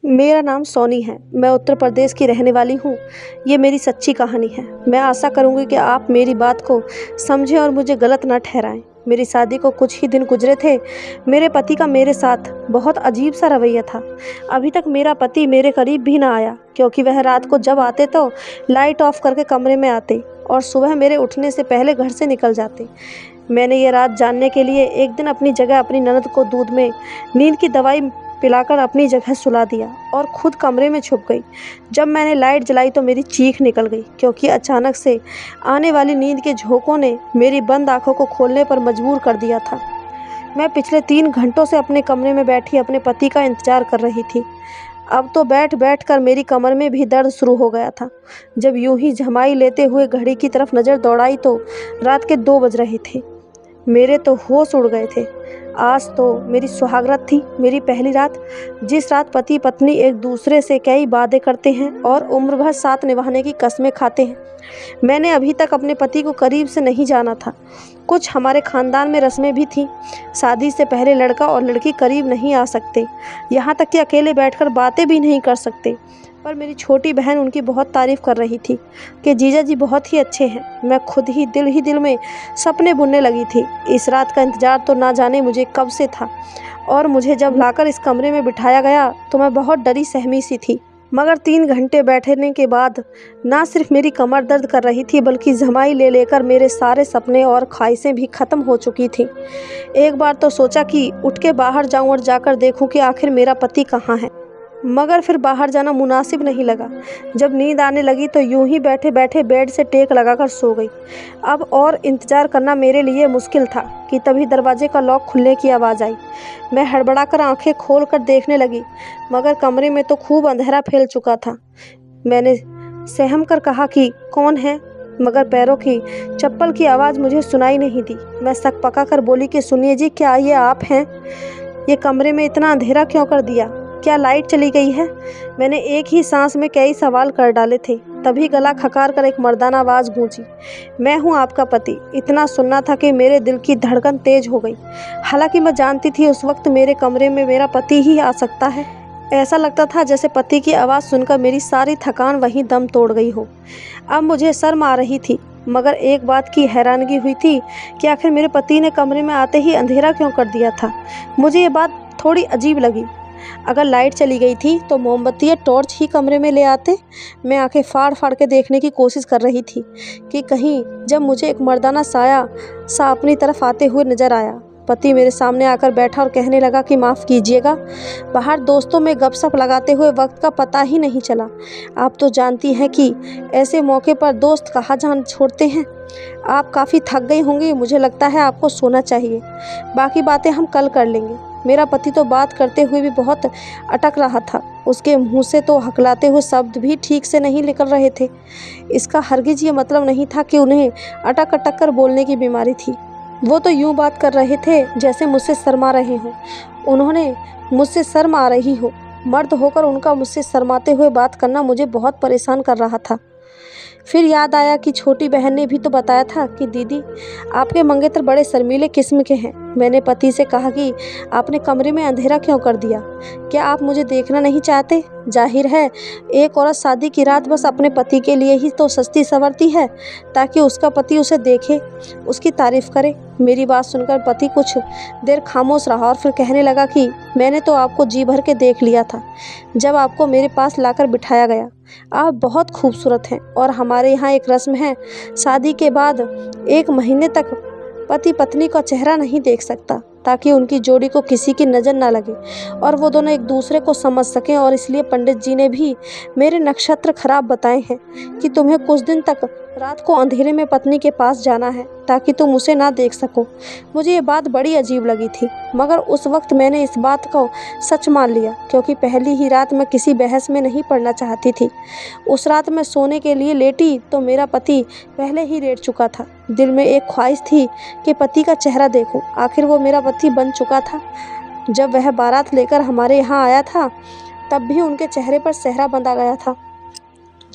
मेरा नाम सोनी है। मैं उत्तर प्रदेश की रहने वाली हूँ। ये मेरी सच्ची कहानी है। मैं आशा करूँगी कि आप मेरी बात को समझें और मुझे गलत ना ठहराएं। मेरी शादी को कुछ ही दिन गुजरे थे। मेरे पति का मेरे साथ बहुत अजीब सा रवैया था। अभी तक मेरा पति मेरे करीब भी ना आया, क्योंकि वह रात को जब आते तो लाइट ऑफ करके कमरे में आते और सुबह मेरे उठने से पहले घर से निकल जाते। मैंने ये रात जानने के लिए एक दिन अपनी जगह अपनी ननद को दूध में नींद की दवाई पिलाकर अपनी जगह सुला दिया और खुद कमरे में छुप गई। जब मैंने लाइट जलाई तो मेरी चीख निकल गई, क्योंकि अचानक से आने वाली नींद के झोंकों ने मेरी बंद आंखों को खोलने पर मजबूर कर दिया था। मैं पिछले 3 घंटों से अपने कमरे में बैठी अपने पति का इंतजार कर रही थी। अब तो बैठ बैठ कर मेरी कमर में भी दर्द शुरू हो गया था। जब यूं ही झमाई लेते हुए घड़ी की तरफ नज़र दौड़ाई तो रात के 2 बज रहे थे। मेरे तो होश उड़ गए थे। आज तो मेरी सुहागरात थी, मेरी पहली रात, जिस रात पति पत्नी एक दूसरे से कई वादे करते हैं और उम्र भर साथ निभाने की कस्में खाते हैं। मैंने अभी तक अपने पति को करीब से नहीं जाना था। कुछ हमारे ख़ानदान में रस्में भी थीं। शादी से पहले लड़का और लड़की करीब नहीं आ सकते, यहाँ तक कि अकेले बैठकर बातें भी नहीं कर सकते। पर मेरी छोटी बहन उनकी बहुत तारीफ़ कर रही थी कि जीजा जी बहुत ही अच्छे हैं। मैं खुद ही दिल में सपने बुनने लगी थी। इस रात का इंतज़ार तो ना जाने मुझे कब से था, और मुझे जब लाकर इस कमरे में बिठाया गया तो मैं बहुत डरी सहमी सी थी। मगर 3 घंटे बैठने के बाद ना सिर्फ मेरी कमर दर्द कर रही थी, बल्कि झमाई ले लेकर मेरे सारे सपने और ख्वाहिशें भी ख़त्म हो चुकी थीं। एक बार तो सोचा कि उठ के बाहर जाऊं और जाकर देखूं कि आखिर मेरा पति कहाँ है, मगर फिर बाहर जाना मुनासिब नहीं लगा। जब नींद आने लगी तो यूं ही बैठे बैठे बेड से टेक लगाकर सो गई। अब और इंतज़ार करना मेरे लिए मुश्किल था कि तभी दरवाजे का लॉक खुलने की आवाज़ आई। मैं हड़बड़ाकर आंखें खोलकर देखने लगी, मगर कमरे में तो खूब अंधेरा फैल चुका था। मैंने सहम कर कहा कि कौन है, मगर पैरों की चप्पल की आवाज़ मुझे सुनाई नहीं दी। मैं सक पका कर बोली कि सुनिए जी, क्या ये आप हैं? ये कमरे में इतना अंधेरा क्यों कर दिया? क्या लाइट चली गई है? मैंने एक ही सांस में कई सवाल कर डाले थे। तभी गला खकार कर एक मर्दाना आवाज़ गूंजी, मैं हूँ आपका पति। इतना सुनना था कि मेरे दिल की धड़कन तेज हो गई। हालांकि मैं जानती थी उस वक्त मेरे कमरे में मेरा पति ही आ सकता है। ऐसा लगता था जैसे पति की आवाज़ सुनकर मेरी सारी थकान वहीं दम तोड़ गई हो। अब मुझे शर्म आ रही थी, मगर एक बात की हैरानगी हुई थी कि आखिर मेरे पति ने कमरे में आते ही अंधेरा क्यों कर दिया था। मुझे ये बात थोड़ी अजीब लगी। अगर लाइट चली गई थी तो मोमबत्ती या टॉर्च ही कमरे में ले आते। मैं आंखें फाड़ फाड़ के देखने की कोशिश कर रही थी कि कहीं जब मुझे एक मर्दाना साया सा अपनी तरफ आते हुए नजर आया। पति मेरे सामने आकर बैठा और कहने लगा कि माफ़ कीजिएगा, बाहर दोस्तों में गपशप लगाते हुए वक्त का पता ही नहीं चला। आप तो जानती हैं कि ऐसे मौके पर दोस्त कहाँ जान छोड़ते हैं। आप काफ़ी थक गई होंगी, मुझे लगता है आपको सोना चाहिए। बाकी बातें हम कल कर लेंगे। मेरा पति तो बात करते हुए भी बहुत अटक रहा था। उसके मुंह से तो हकलाते हुए शब्द भी ठीक से नहीं निकल रहे थे। इसका हरगिज ये मतलब नहीं था कि उन्हें अटक अटक कर बोलने की बीमारी थी। वो तो यूं बात कर रहे थे जैसे मुझसे शर्मा रहे हों। उन्होंने मुझसे शर्म आ रही हो। मर्द होकर उनका मुझसे शर्माते हुए बात करना मुझे बहुत परेशान कर रहा था। फिर याद आया कि छोटी बहन ने भी तो बताया था कि दीदी, आपके मंगेतर बड़े शर्मीले किस्म के हैं। मैंने पति से कहा कि आपने कमरे में अंधेरा क्यों कर दिया? क्या आप मुझे देखना नहीं चाहते? जाहिर है एक औरत शादी की रात बस अपने पति के लिए ही तो सस्ती संवरती है, ताकि उसका पति उसे देखे, उसकी तारीफ करे। मेरी बात सुनकर पति कुछ देर खामोश रहा और फिर कहने लगा कि मैंने तो आपको जी भर के देख लिया था जब आपको मेरे पास लाकर बिठाया गया। आप बहुत खूबसूरत हैं, और हमारे यहाँ एक रस्म है, शादी के बाद 1 महीने तक पति पत्नी का चेहरा नहीं देख सकता, ताकि उनकी जोड़ी को किसी की नज़र ना लगे और वो दोनों एक दूसरे को समझ सकें। और इसलिए पंडित जी ने भी मेरे नक्षत्र खराब बताए हैं कि तुम्हें कुछ दिन तक रात को अंधेरे में पत्नी के पास जाना है, ताकि तुम उसे ना देख सको। मुझे ये बात बड़ी अजीब लगी थी, मगर उस वक्त मैंने इस बात को सच मान लिया, क्योंकि पहली ही रात मैं किसी बहस में नहीं पड़ना चाहती थी। उस रात मैं सोने के लिए लेटी तो मेरा पति पहले ही लेट चुका था। दिल में एक ख्वाहिश थी कि पति का चेहरा देखूं। आखिर वो मेरा पति बन चुका था। जब वह बारात लेकर हमारे यहाँ आया था, तब भी उनके चेहरे पर सेहरा बंधा गया था।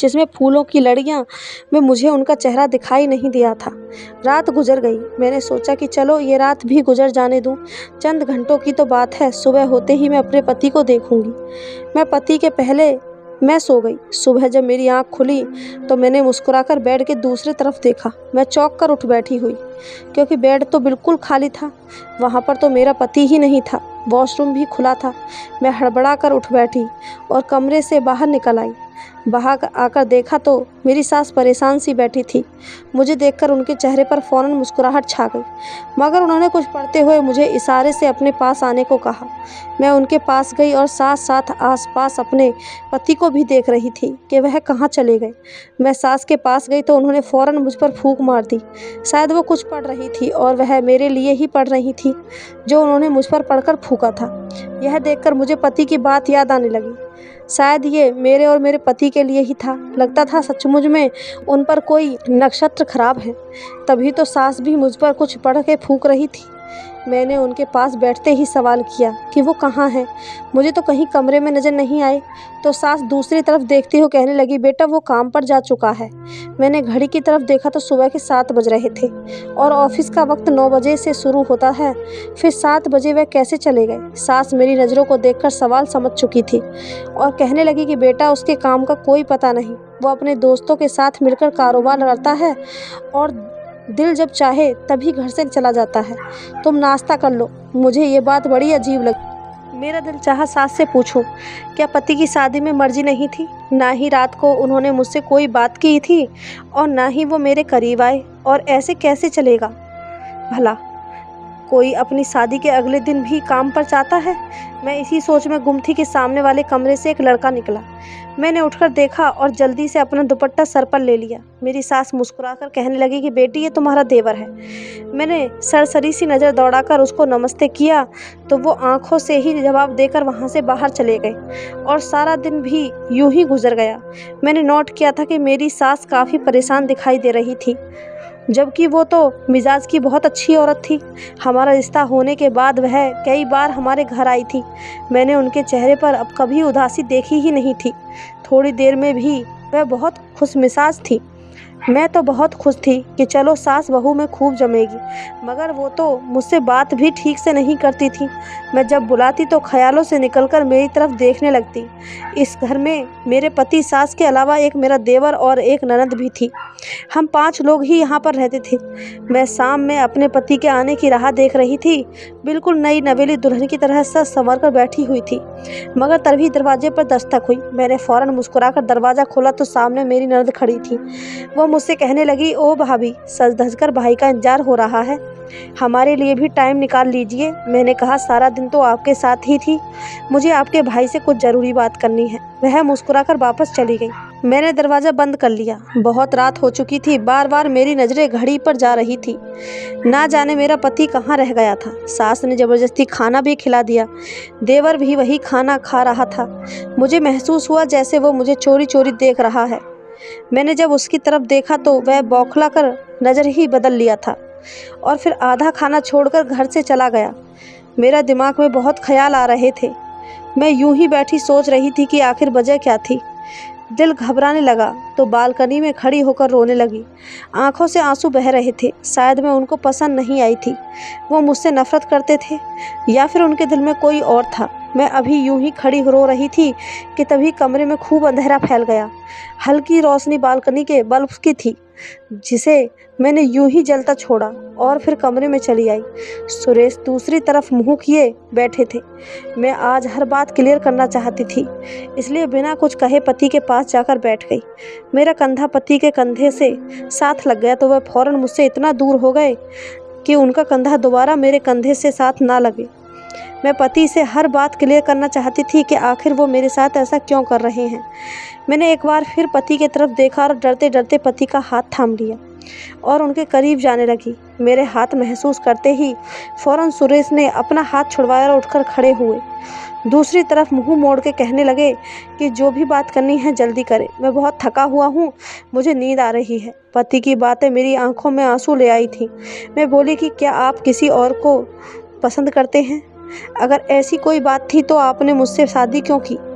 जिसमें फूलों की लड़ियाँ में मुझे उनका चेहरा दिखाई नहीं दिया था। रात गुजर गई। मैंने सोचा कि चलो ये रात भी गुजर जाने दूँ, चंद घंटों की तो बात है, सुबह होते ही मैं अपने पति को देखूंगी। मैं पति के पहले मैं सो गई। सुबह जब मेरी आँख खुली तो मैंने मुस्कुराकर बेड के दूसरी तरफ देखा। मैं चौंक कर उठ बैठी हुई, क्योंकि बेड तो बिल्कुल खाली था। वहाँ पर तो मेरा पति ही नहीं था। वॉशरूम भी खुला था। मैं हड़बड़ा कर उठ बैठी और कमरे से बाहर निकल आई। बाहर आकर देखा तो मेरी सास परेशान सी बैठी थी। मुझे देखकर उनके चेहरे पर फ़ौरन मुस्कुराहट छा गई, मगर उन्होंने कुछ पढ़ते हुए मुझे इशारे से अपने पास आने को कहा। मैं उनके पास गई और साथ साथ आसपास अपने पति को भी देख रही थी कि वह कहाँ चले गए। मैं सास के पास गई तो उन्होंने फ़ौरन मुझ पर फूंक मार दी। शायद वो कुछ पढ़ रही थी और वह मेरे लिए ही पढ़ रही थी जो उन्होंने मुझ पर पढ़कर फूंका था। यह देखकर मुझे पति की बात याद आने लगी। शायद ये मेरे और मेरे पति के लिए ही था। लगता था सचमुच में उन पर कोई नक्षत्र खराब है, तभी तो सास भी मुझ पर कुछ पढ़ के फूंक रही थी। मैंने उनके पास बैठते ही सवाल किया कि वो कहाँ हैं। मुझे तो कहीं कमरे में नज़र नहीं आए। तो सास दूसरी तरफ देखती हुए कहने लगी, बेटा वो काम पर जा चुका है। मैंने घड़ी की तरफ देखा तो सुबह के 7 बज रहे थे और ऑफिस का वक्त 9 बजे से शुरू होता है, फिर 7 बजे वह कैसे चले गए। सास मेरी नज़रों को देखकर सवाल समझ चुकी थी और कहने लगी कि बेटा उसके काम का कोई पता नहीं, वो अपने दोस्तों के साथ मिलकर कारोबार करता है और दिल जब चाहे तभी घर से चला जाता है। तुम नाश्ता कर लो। मुझे ये बात बड़ी अजीब लगी। मेरा दिल चाहा सास से पूछूं, क्या पति की शादी में मर्जी नहीं थी? ना ही रात को उन्होंने मुझसे कोई बात की थी और ना ही वो मेरे करीब आए, और ऐसे कैसे चलेगा भला? कोई अपनी शादी के अगले दिन भी काम पर जाता है? मैं इसी सोच में गुम थी कि सामने वाले कमरे से एक लड़का निकला। मैंने उठकर देखा और जल्दी से अपना दुपट्टा सर पर ले लिया। मेरी सास मुस्कुराकर कहने लगी कि बेटी ये तुम्हारा देवर है। मैंने सरसरी सी नज़र दौड़ाकर उसको नमस्ते किया तो वो आंखों से ही जवाब देकर वहाँ से बाहर चले गए और सारा दिन भी यूं ही गुजर गया। मैंने नोट किया था कि मेरी सास काफ़ी परेशान दिखाई दे रही थी, जबकि वो तो मिजाज की बहुत अच्छी औरत थी। हमारा रिश्ता होने के बाद वह कई बार हमारे घर आई थी। मैंने उनके चेहरे पर अब कभी उदासी देखी ही नहीं थी। थोड़ी देर में भी वह बहुत खुशमिजाज थी। मैं तो बहुत खुश थी कि चलो सास बहू में खूब जमेगी, मगर वो तो मुझसे बात भी ठीक से नहीं करती थी। मैं जब बुलाती तो ख्यालों से निकलकर मेरी तरफ देखने लगती। इस घर में मेरे पति सास के अलावा एक मेरा देवर और एक ननद भी थी। हम 5 लोग ही यहाँ पर रहते थे। मैं शाम में अपने पति के आने की राह देख रही थी। बिल्कुल नई नवेली दुल्हन की तरह सज संवर कर बैठी हुई थी, मगर तभी दरवाजे पर दस्तक हुई। मैंने फ़ौरन मुस्कुराकर दरवाज़ा खोला तो सामने मेरी ननद खड़ी थी। वो मुझसे कहने लगी, ओ भाभी, सज धज कर भाई का इंतजार हो रहा है, हमारे लिए भी टाइम निकाल लीजिए। मैंने कहा, सारा दिन तो आपके साथ ही थी, मुझे आपके भाई से कुछ ज़रूरी बात करनी है। वह मुस्कुराकर वापस चली गई। मैंने दरवाज़ा बंद कर लिया। बहुत रात हो चुकी थी। बार बार मेरी नज़रें घड़ी पर जा रही थी। ना जाने मेरा पति कहाँ रह गया था। सास ने ज़बरदस्ती खाना भी खिला दिया। देवर भी वही खाना खा रहा था। मुझे महसूस हुआ जैसे वो मुझे चोरी चोरी देख रहा है। मैंने जब उसकी तरफ देखा तो वह बौखला कर नज़र ही बदल लिया था और फिर आधा खाना छोड़कर घर से चला गया। मेरा दिमाग में बहुत ख्याल आ रहे थे। मैं यूं ही बैठी सोच रही थी कि आखिर वजह क्या थी। दिल घबराने लगा तो बालकनी में खड़ी होकर रोने लगी। आंखों से आंसू बह रहे थे। शायद मैं उनको पसंद नहीं आई थी। वो मुझसे नफरत करते थे या फिर उनके दिल में कोई और था। मैं अभी यूं ही खड़ी रो रही थी कि तभी कमरे में खूब अंधेरा फैल गया। हल्की रोशनी बालकनी के बल्ब की थी, जिसे मैंने यूं ही जलता छोड़ा और फिर कमरे में चली आई। सुरेश दूसरी तरफ मुंह किए बैठे थे। मैं आज हर बात क्लियर करना चाहती थी, इसलिए बिना कुछ कहे पति के पास जाकर बैठ गई। मेरा कंधा पति के कंधे से साथ लग गया तो वह फौरन मुझसे इतना दूर हो गए कि उनका कंधा दोबारा मेरे कंधे से साथ ना लगे। मैं पति से हर बात क्लियर करना चाहती थी कि आखिर वो मेरे साथ ऐसा क्यों कर रहे हैं। मैंने एक बार फिर पति की तरफ देखा और डरते डरते पति का हाथ थाम लिया और उनके करीब जाने लगी। मेरे हाथ महसूस करते ही फौरन सुरेश ने अपना हाथ छुड़वाया और उठकर खड़े हुए। दूसरी तरफ मुंह मोड़ के कहने लगे कि जो भी बात करनी है जल्दी करें, मैं बहुत थका हुआ हूँ, मुझे नींद आ रही है। पति की बातें मेरी आंखों में आंसू ले आई थी। मैं बोली कि क्या आप किसी और को पसंद करते हैं? अगर ऐसी कोई बात थी तो आपने मुझसे शादी क्यों की?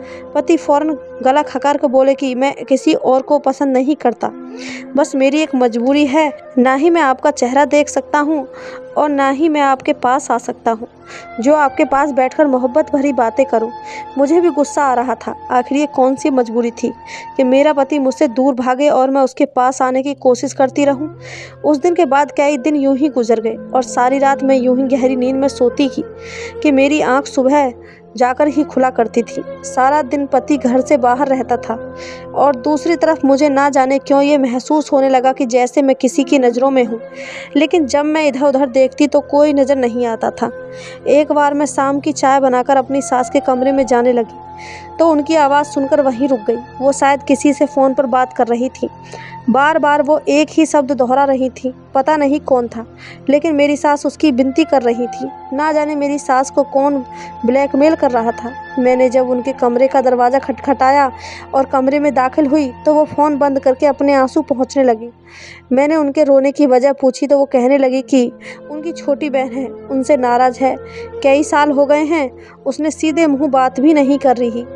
पति फौरन गला खकार कर बोले कि मैं किसी और को पसंद नहीं करता, बस मेरी एक मजबूरी है, ना ही मैं आपका चेहरा देख सकता हूँ और ना ही मैं आपके पास आ सकता हूँ जो आपके पास बैठकर मोहब्बत भरी बातें करूँ। मुझे भी गुस्सा आ रहा था। आखिर ये कौन सी मजबूरी थी कि मेरा पति मुझसे दूर भागे और मैं उसके पास आने की कोशिश करती रहूं। उस दिन के बाद कई दिन यूं ही गुजर गए और सारी रात मैं यूं ही गहरी नींद में सोती की कि मेरी आंख सुबह जाकर ही खुला करती थी। सारा दिन पति घर से बाहर रहता था और दूसरी तरफ मुझे ना जाने क्यों ये महसूस होने लगा कि जैसे मैं किसी की नज़रों में हूँ, लेकिन जब मैं इधर उधर देखती तो कोई नज़र नहीं आता था। एक बार मैं शाम की चाय बनाकर अपनी सास के कमरे में जाने लगी तो उनकी आवाज़ सुनकर वहीं रुक गई। वो शायद किसी से फ़ोन पर बात कर रही थी। बार बार वो एक ही शब्द दोहरा रही थी, पता नहीं कौन था, लेकिन मेरी सास उसकी विनती कर रही थी। ना जाने मेरी सास को कौन ब्लैकमेल कर रहा था। मैंने जब उनके कमरे का दरवाज़ा खटखटाया और कमरे में दाखिल हुई तो वो फ़ोन बंद करके अपने आंसू पोंछने लगी। मैंने उनके रोने की वजह पूछी तो वो कहने लगी कि उनकी छोटी बहन है, उनसे नाराज़ है, कई साल हो गए हैं उसने सीधे मुँह बात भी नहीं कर रही,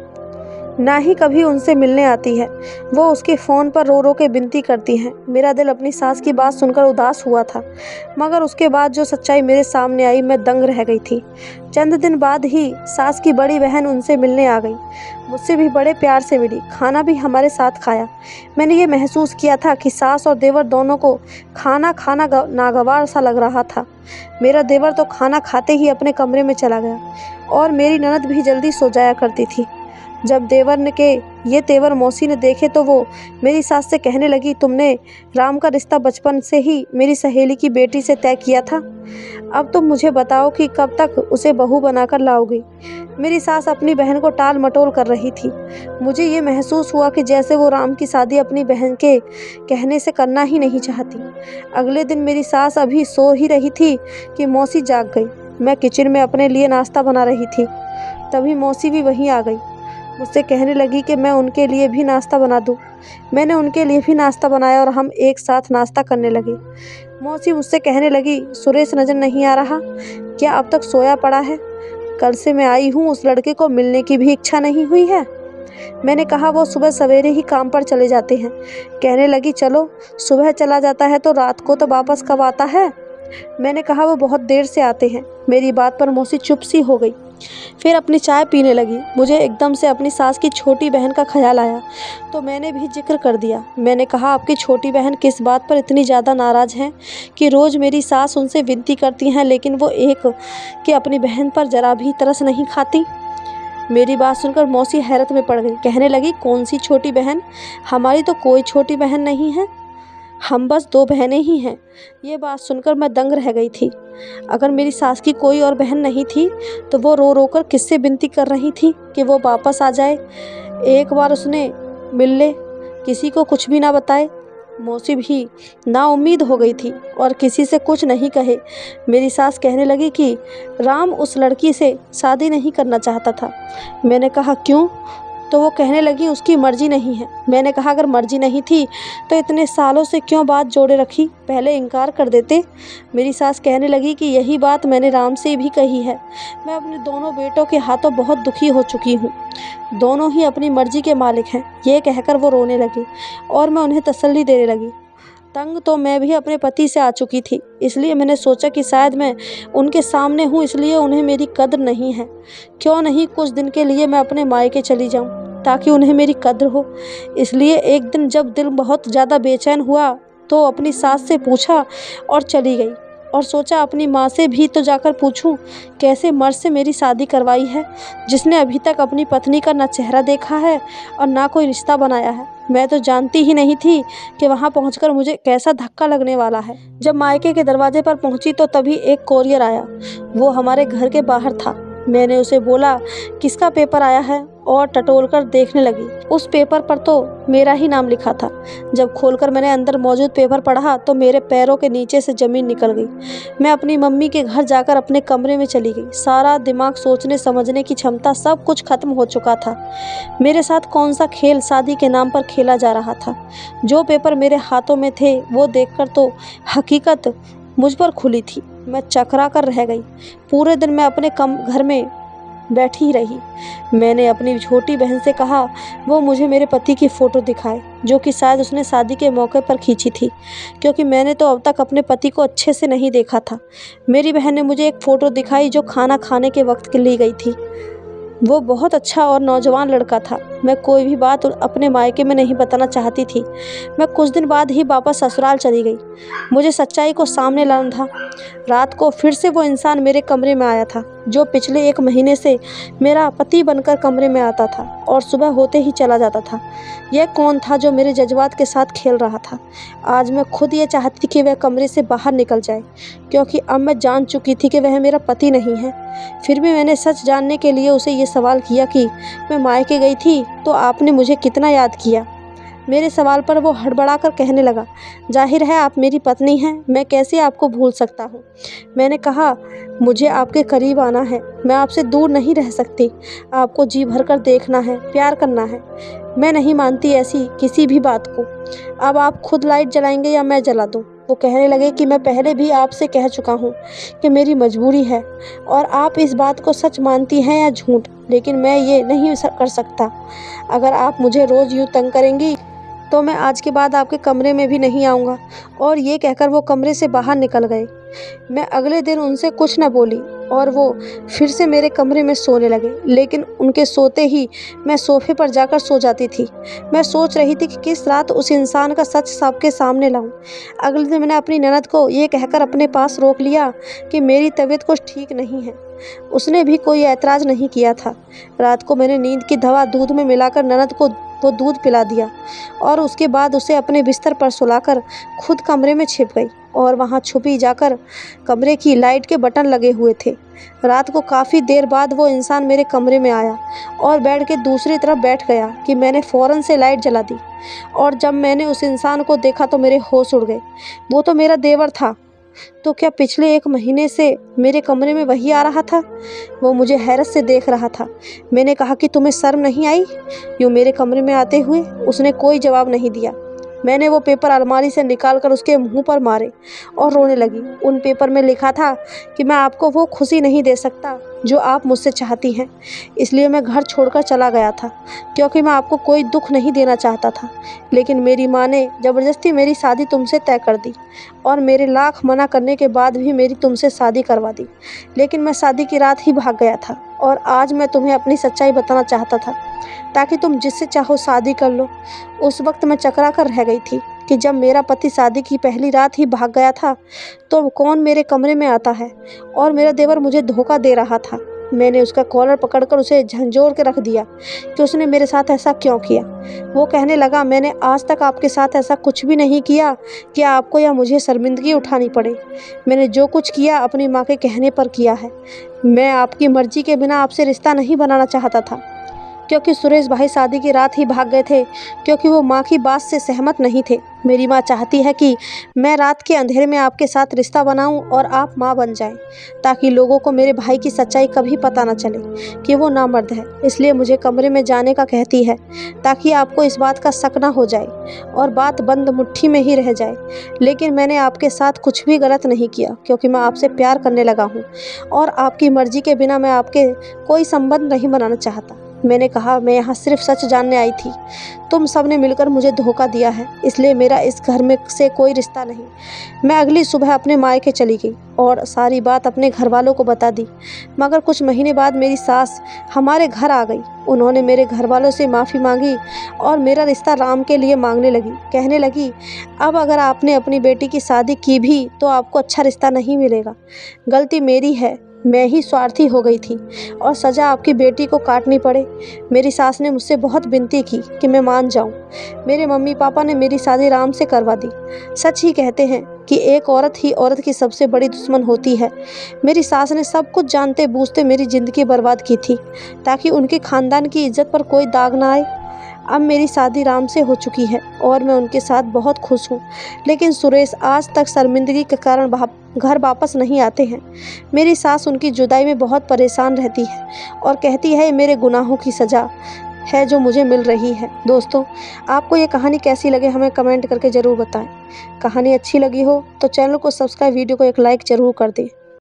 ना ही कभी उनसे मिलने आती है। वो उसके फ़ोन पर रो रो के विनती करती हैं। मेरा दिल अपनी सास की बात सुनकर उदास हुआ था, मगर उसके बाद जो सच्चाई मेरे सामने आई मैं दंग रह गई थी। चंद दिन बाद ही सास की बड़ी बहन उनसे मिलने आ गई। मुझसे भी बड़े प्यार से मिली, खाना भी हमारे साथ खाया। मैंने ये महसूस किया था कि सास और देवर दोनों को खाना खाना नागवार सा लग रहा था। मेरा देवर तो खाना खाते ही अपने कमरे में चला गया और मेरी ननद भी जल्दी सो जाया करती थी। जब देवर ने के ये तेवर मौसी ने देखे तो वो मेरी सास से कहने लगी, तुमने राम का रिश्ता बचपन से ही मेरी सहेली की बेटी से तय किया था, अब तुम मुझे बताओ कि कब तक उसे बहू बनाकर लाओगी। मेरी सास अपनी बहन को टाल मटोल कर रही थी। मुझे ये महसूस हुआ कि जैसे वो राम की शादी अपनी बहन के कहने से करना ही नहीं चाहती। अगले दिन मेरी सास अभी सो ही रही थी कि मौसी जाग गई। मैं किचन में अपने लिए नाश्ता बना रही थी, तभी मौसी भी वहीं आ गई। मुझसे कहने लगी कि मैं उनके लिए भी नाश्ता बना दूं। मैंने उनके लिए भी नाश्ता बनाया और हम एक साथ नाश्ता करने लगे। मौसी मुझसे कहने लगी, सुरेश नज़र नहीं आ रहा क्या, अब तक सोया पड़ा है? कल से मैं आई हूँ, उस लड़के को मिलने की भी इच्छा नहीं हुई है। मैंने कहा वो सुबह सवेरे ही काम पर चले जाते हैं। कहने लगी, चलो सुबह चला जाता है तो रात को तो वापस कब आता है? मैंने कहा वो बहुत देर से आते हैं। मेरी बात पर मौसी चुप सी हो गई, फिर अपनी चाय पीने लगी। मुझे एकदम से अपनी सास की छोटी बहन का ख्याल आया तो मैंने भी जिक्र कर दिया। मैंने कहा, आपकी छोटी बहन किस बात पर इतनी ज़्यादा नाराज़ हैं कि रोज़ मेरी सास उनसे विनती करती हैं लेकिन वो एक कि अपनी बहन पर ज़रा भी तरस नहीं खाती। मेरी बात सुनकर मौसी हैरत में पड़ गई। कहने लगी, कौन सी छोटी बहन? हमारी तो कोई छोटी बहन नहीं है, हम बस 2 बहनें ही हैं। ये बात सुनकर मैं दंग रह गई थी। अगर मेरी सास की कोई और बहन नहीं थी तो वो रो रो कर किससे विनती कर रही थी कि वो वापस आ जाए, एक बार उसने मिल ले, किसी को कुछ भी ना बताए। मौसी भी नाउम्मीद हो गई थी और किसी से कुछ नहीं कहे मेरी सास कहने लगी कि राम उस लड़की से शादी नहीं करना चाहता था। मैंने कहा, क्यों? तो वो कहने लगी, उसकी मर्जी नहीं है। मैंने कहा, अगर मर्जी नहीं थी तो इतने सालों से क्यों बात जोड़े रखी, पहले इनकार कर देते। मेरी सास कहने लगी कि यही बात मैंने राम से भी कही है। मैं अपने दोनों बेटों के हाथों बहुत दुखी हो चुकी हूँ, दोनों ही अपनी मर्जी के मालिक हैं। ये कहकर वो रोने लगी और मैं उन्हें तसल्ली देने लगी। तंग तो मैं भी अपने पति से आ चुकी थी, इसलिए मैंने सोचा कि शायद मैं उनके सामने हूँ इसलिए उन्हें मेरी कद्र नहीं है। क्यों नहीं कुछ दिन के लिए मैं अपने मायके चली जाऊँ ताकि उन्हें मेरी कद्र हो। इसलिए एक दिन जब दिल बहुत ज़्यादा बेचैन हुआ तो अपनी सास से पूछा और चली गई और सोचा अपनी माँ से भी तो जाकर पूछूं कैसे मर्द से मेरी शादी करवाई है जिसने अभी तक अपनी पत्नी का ना चेहरा देखा है और ना कोई रिश्ता बनाया है। मैं तो जानती ही नहीं थी कि वहाँ पहुँचकर मुझे कैसा धक्का लगने वाला है। जब मायके के दरवाजे पर पहुँची तो तभी एक कोरियर आया। वो हमारे घर के बाहर था। मैंने उसे बोला, किसका पेपर आया है, और टटोलकर देखने लगी। उस पेपर पर तो मेरा ही नाम लिखा था। जब खोलकर मैंने अंदर मौजूद पेपर पढ़ा तो मेरे पैरों के नीचे से ज़मीन निकल गई। मैं अपनी मम्मी के घर जाकर अपने कमरे में चली गई। सारा दिमाग, सोचने समझने की क्षमता, सब कुछ खत्म हो चुका था। मेरे साथ कौन सा खेल शादी के नाम पर खेला जा रहा था। जो पेपर मेरे हाथों में थे वो देखकर तो हकीकत मुझ पर खुली थी। मैं चकरा कर रह गई। पूरे दिन मैं अपने घर में बैठी रही। मैंने अपनी छोटी बहन से कहा वो मुझे मेरे पति की फ़ोटो दिखाए, जो कि शायद उसने शादी के मौके पर खींची थी, क्योंकि मैंने तो अब तक अपने पति को अच्छे से नहीं देखा था। मेरी बहन ने मुझे एक फ़ोटो दिखाई जो खाना खाने के वक्त ली गई थी। वो बहुत अच्छा और नौजवान लड़का था। मैं कोई भी बात अपने मायके में नहीं बताना चाहती थी। मैं कुछ दिन बाद ही वापस ससुराल चली गई। मुझे सच्चाई को सामने लाना था। रात को फिर से वो इंसान मेरे कमरे में आया था, जो पिछले 1 महीने से मेरा पति बनकर कमरे में आता था और सुबह होते ही चला जाता था। यह कौन था जो मेरे जज्बात के साथ खेल रहा था? आज मैं खुद ये चाहती थी कि वह कमरे से बाहर निकल जाए, क्योंकि अब मैं जान चुकी थी कि वह मेरा पति नहीं है। फिर भी मैंने सच जानने के लिए उसे ये सवाल किया कि मैं मायके गई थी तो आपने मुझे कितना याद किया। मेरे सवाल पर वो हड़बड़ाकर कहने लगा, जाहिर है आप मेरी पत्नी हैं, मैं कैसे आपको भूल सकता हूँ। मैंने कहा, मुझे आपके करीब आना है, मैं आपसे दूर नहीं रह सकती। आपको जी भरकर देखना है, प्यार करना है। मैं नहीं मानती ऐसी किसी भी बात को। अब आप खुद लाइट जलाएंगे या मैं जला दूँ? वो कहने लगे कि मैं पहले भी आपसे कह चुका हूँ कि मेरी मजबूरी है और आप इस बात को सच मानती हैं या झूठ, लेकिन मैं ये नहीं कर सकता। अगर आप मुझे रोज़ यूँ तंग करेंगी तो मैं आज के बाद आपके कमरे में भी नहीं आऊँगा। और ये कहकर वो कमरे से बाहर निकल गए। मैं अगले दिन उनसे कुछ न बोली और वो फिर से मेरे कमरे में सोने लगे, लेकिन उनके सोते ही मैं सोफे पर जाकर सो जाती थी। मैं सोच रही थी कि किस रात उस इंसान का सच सबके सामने लाऊं। अगले दिन मैंने अपनी ननद को ये कहकर अपने पास रोक लिया कि मेरी तबीयत कुछ ठीक नहीं है। उसने भी कोई ऐतराज़ नहीं किया था। रात को मैंने नींद की दवा दूध में मिलाकर ननद को वो दूध पिला दिया और उसके बाद उसे अपने बिस्तर पर सुलाकर खुद कमरे में छिप गई और वहाँ छुपी जाकर कमरे की लाइट के बटन लगे हुए थे। रात को काफ़ी देर बाद वो इंसान मेरे कमरे में आया और बेड के दूसरी तरफ बैठ गया कि मैंने फ़ौरन से लाइट जला दी। और जब मैंने उस इंसान को देखा तो मेरे होश उड़ गए। वो तो मेरा देवर था। तो क्या पिछले 1 महीने से मेरे कमरे में वही आ रहा था? वो मुझे हैरत से देख रहा था। मैंने कहा कि तुम्हें शर्म नहीं आई यूँ मेरे कमरे में आते हुए? उसने कोई जवाब नहीं दिया। मैंने वो पेपर अलमारी से निकालकर उसके मुंह पर मारे और रोने लगी। उन पेपर में लिखा था कि मैं आपको वो खुशी नहीं दे सकता जो आप मुझसे चाहती हैं, इसलिए मैं घर छोड़कर चला गया था, क्योंकि मैं आपको कोई दुख नहीं देना चाहता था। लेकिन मेरी माँ ने ज़बरदस्ती मेरी शादी तुमसे तय कर दी और मेरे लाख मना करने के बाद भी मेरी तुमसे शादी करवा दी। लेकिन मैं शादी की रात ही भाग गया था और आज मैं तुम्हें अपनी सच्चाई बताना चाहता था ताकि तुम जिससे चाहो शादी कर लो। उस वक्त मैं चकरा कर रह गई थी कि जब मेरा पति शादी की पहली रात ही भाग गया था तो कौन मेरे कमरे में आता है और मेरा देवर मुझे धोखा दे रहा था। मैंने उसका कॉलर पकड़कर उसे झंझोर के रख दिया कि उसने मेरे साथ ऐसा क्यों किया। वो कहने लगा, मैंने आज तक आपके साथ ऐसा कुछ भी नहीं किया कि आपको या मुझे शर्मिंदगी उठानी पड़े। मैंने जो कुछ किया अपनी माँ के कहने पर किया है। मैं आपकी मर्जी के बिना आपसे रिश्ता नहीं बनाना चाहता था, क्योंकि सुरेश भाई शादी की रात ही भाग गए थे, क्योंकि वो माँ की बात से सहमत नहीं थे। मेरी माँ चाहती है कि मैं रात के अंधेरे में आपके साथ रिश्ता बनाऊं और आप माँ बन जाएं, ताकि लोगों को मेरे भाई की सच्चाई कभी पता न चले कि वो नामर्द है। इसलिए मुझे कमरे में जाने का कहती है ताकि आपको इस बात का शक न हो जाए और बात बंद मुट्ठी में ही रह जाए। लेकिन मैंने आपके साथ कुछ भी गलत नहीं किया, क्योंकि मैं आपसे प्यार करने लगा हूँ और आपकी मर्जी के बिना मैं आपके कोई संबंध नहीं बनाना चाहता। मैंने कहा, मैं यहाँ सिर्फ सच जानने आई थी। तुम सब ने मिलकर मुझे धोखा दिया है, इसलिए मेरा इस घर में से कोई रिश्ता नहीं। मैं अगली सुबह अपने मायके चली गई और सारी बात अपने घर वालों को बता दी। मगर कुछ महीने बाद मेरी सास हमारे घर आ गई। उन्होंने मेरे घर वालों से माफ़ी मांगी और मेरा रिश्ता राम के लिए मांगने लगी। कहने लगी, अब अगर आपने अपनी बेटी की शादी की भी तो आपको अच्छा रिश्ता नहीं मिलेगा। गलती मेरी है, मैं ही स्वार्थी हो गई थी और सज़ा आपकी बेटी को काटनी पड़े। मेरी सास ने मुझसे बहुत विनती की कि मैं मान जाऊं। मेरे मम्मी पापा ने मेरी शादी राम से करवा दी। सच ही कहते हैं कि एक औरत ही औरत की सबसे बड़ी दुश्मन होती है। मेरी सास ने सब कुछ जानते बूझते मेरी ज़िंदगी बर्बाद की थी ताकि उनके ख़ानदान की इज्जत पर कोई दाग ना आए। अब मेरी शादी राम से हो चुकी है और मैं उनके साथ बहुत खुश हूँ। लेकिन सुरेश आज तक शर्मिंदगी के कारण घर वापस नहीं आते हैं। मेरी सास उनकी जुदाई में बहुत परेशान रहती है और कहती है, मेरे गुनाहों की सज़ा है जो मुझे मिल रही है। दोस्तों, आपको ये कहानी कैसी लगे हमें कमेंट करके ज़रूर बताएं। कहानी अच्छी लगी हो तो चैनल को सब्सक्राइब, वीडियो को एक लाइक ज़रूर कर दें।